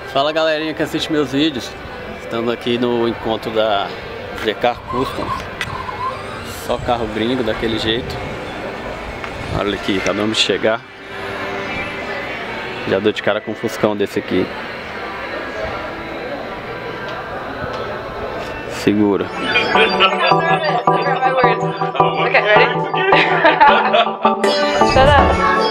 Fala galerinha que assiste meus vídeos. Estamos aqui no encontro da ZCar Custom. Só carro gringo daquele jeito. Olha aqui, acabamos de chegar. Já dou de cara com um Fuscão desse aqui. Segura. Okay, ready? Shut up.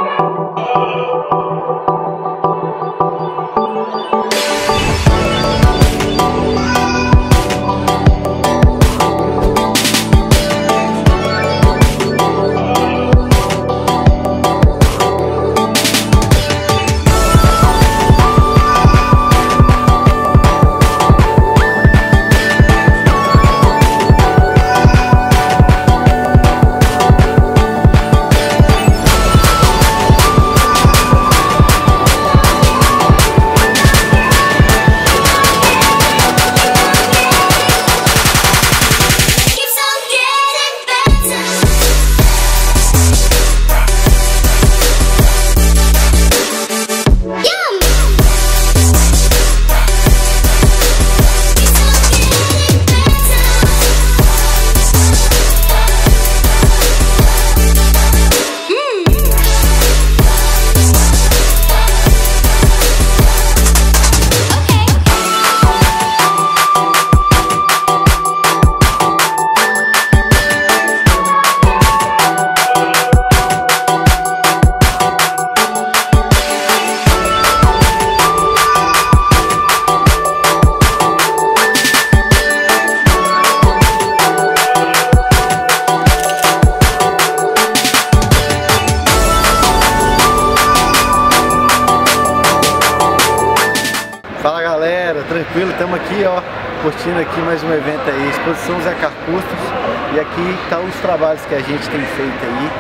Fala galera, tranquilo, estamos aqui ó, curtindo aqui mais um evento aí, exposição ZCar Custom. E aqui tá os trabalhos que a gente tem feito aí.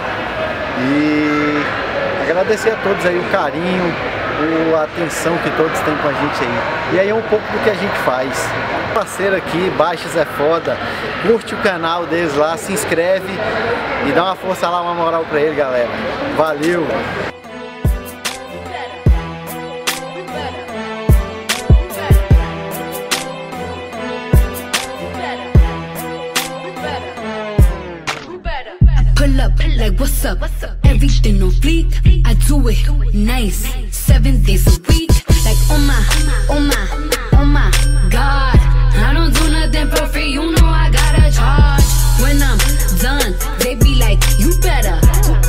E agradecer a todos aí o carinho, a atenção que todos têm com a gente aí. E aí é um pouco do que a gente faz. Parceiro aqui, Baixas é foda, curte o canal deles lá, se inscreve e dá uma força lá, uma moral pra ele, galera. Valeu! Pull up, like what's up? Everything on fleek, I do it nice, 7 days a week. Like oh my God, I don't do nothing for free, you know I gotta charge. When I'm done, they be like, you better.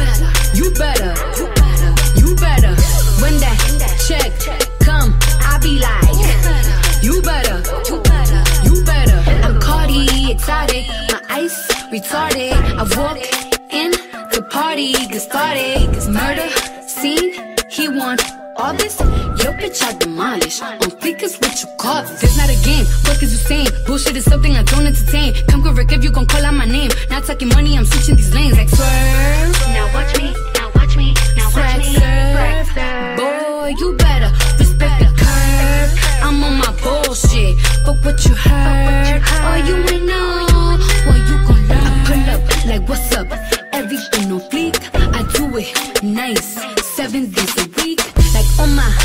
When that check come, I be like, you better. I'm Cardi, exotic, my ice retarded. I walk in the party, get started. Murder scene, he want all this. Yo, bitch, I demolish. On fleek is what you call this. It's not a game, what is you saying? Bullshit is something I don't entertain. Come correct if you gon' call out my name. Not talking money, I'm switching these lanes like swerve. Now watch me, now watch me, now watch me. Boy, you better respect the curve. I'm on my bullshit, fuck what you heard. Oh, you ain't know, well, you gon' learn. I pull up, like what's up? Everything on fleek, I do it nice, 7 days a week. Like oh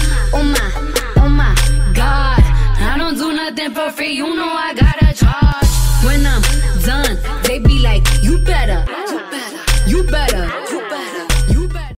my God, I don't do nothing for free, you know I gotta charge. When I'm done, they be like, you better.